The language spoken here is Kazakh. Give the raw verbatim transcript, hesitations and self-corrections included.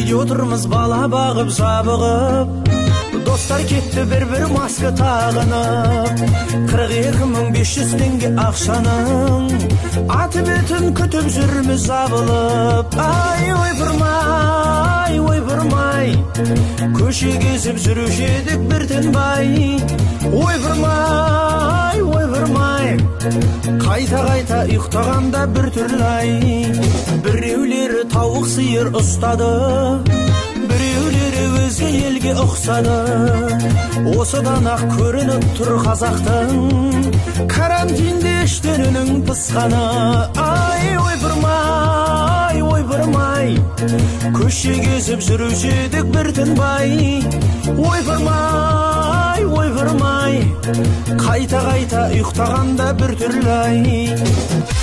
үйде отырмыз бала бағып жабығып, достар кетті бір-бір маска тағынып. Қырық екі мың бес жүз теңге ақшаның аты бетін күтіп жүрміз жабылып. Ай ойпырмай, ойпырмай, көше кезіп жүруші едік бір тынбай. Ойпырмай, ойпырмай, қайта-қайта ұйықтағанда бір түрлай. Біреулері тауық сиыр ұстады, біреулері өзге елге ұқсады. Осыдан ақ көрініп тұр қазақтың карантинде іштенінің пысқаны. Ай ойпырмай, ойпырмай, көше кезіп жүруші едік бір тынбай. Ойпырмай, ойпырмай, қайта-қайта ұйықтағанда бір түрлай.